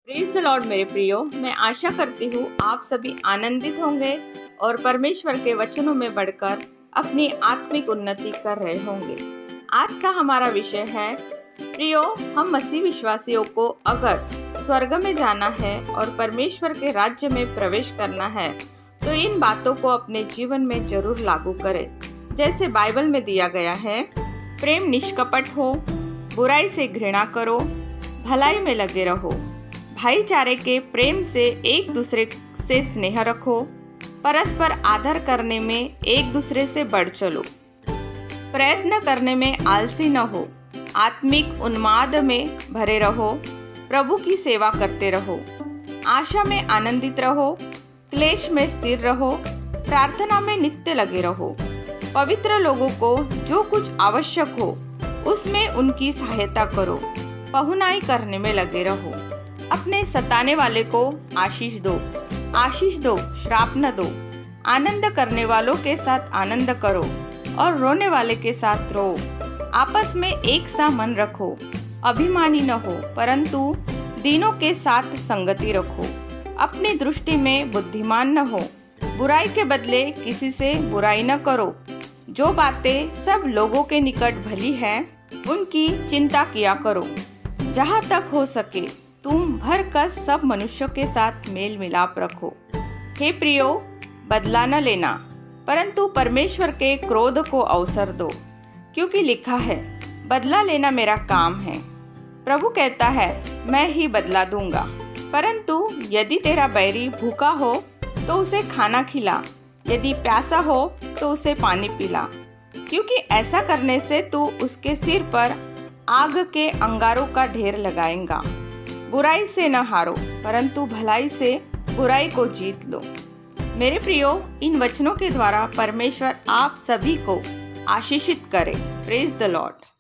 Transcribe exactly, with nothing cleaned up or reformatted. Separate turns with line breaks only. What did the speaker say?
Praise the Lord मेरे प्रियो, मैं आशा करती हूँ आप सभी आनंदित होंगे और परमेश्वर के वचनों में बढ़कर अपनी आत्मिक उन्नति कर रहे होंगे। आज का हमारा विषय है, प्रियो, हम मसीह विश्वासियों को अगर स्वर्ग में जाना है और परमेश्वर के राज्य में प्रवेश करना है तो इन बातों को अपने जीवन में जरूर लागू करें। जैसे बाइबल में दिया गया है, प्रेम निष्कपट हो, बुराई से घृणा करो, भलाई में लगे रहो, भाईचारे के प्रेम से एक दूसरे से स्नेह रखो, परस्पर आदर करने में एक दूसरे से बढ़ चलो, प्रयत्न करने में आलसी न हो, आत्मिक उन्माद में भरे रहो, प्रभु की सेवा करते रहो, आशा में आनंदित रहो, क्लेश में स्थिर रहो, प्रार्थना में नित्य लगे रहो, पवित्र लोगों को जो कुछ आवश्यक हो उसमें उनकी सहायता करो, पहुनाई करने में लगे रहो, अपने सताने वाले को आशीष दो, आशीष दो, श्राप न दो, आनंद करने वालों के साथ आनंद करो और रोने वाले के साथ रो, आपस में एक सा मन रखो, अभिमानी न हो परंतु दीनों के साथ संगति रखो, अपनी दृष्टि में बुद्धिमान न हो, बुराई के बदले किसी से बुराई न करो, जो बातें सब लोगों के निकट भली है उनकी चिंता किया करो, जहाँ तक हो सके तुम भर कर सब मनुष्यों के साथ मेल मिलाप रखो। हे प्रियो, बदला न लेना परंतु परमेश्वर के क्रोध को अवसर दो, क्योंकि लिखा है, बदला लेना मेरा काम है। प्रभु कहता है, मैं ही बदला दूंगा। परंतु यदि तेरा बैरी भूखा हो तो उसे खाना खिला, यदि प्यासा हो तो उसे पानी पिला, क्योंकि ऐसा करने से तू उसके सिर पर आग के अंगारों का ढेर लगाएगा। बुराई से न हारो परंतु भलाई से बुराई को जीत लो। मेरे प्रियो, इन वचनों के द्वारा परमेश्वर आप सभी को आशीषित करे। Praise the Lord.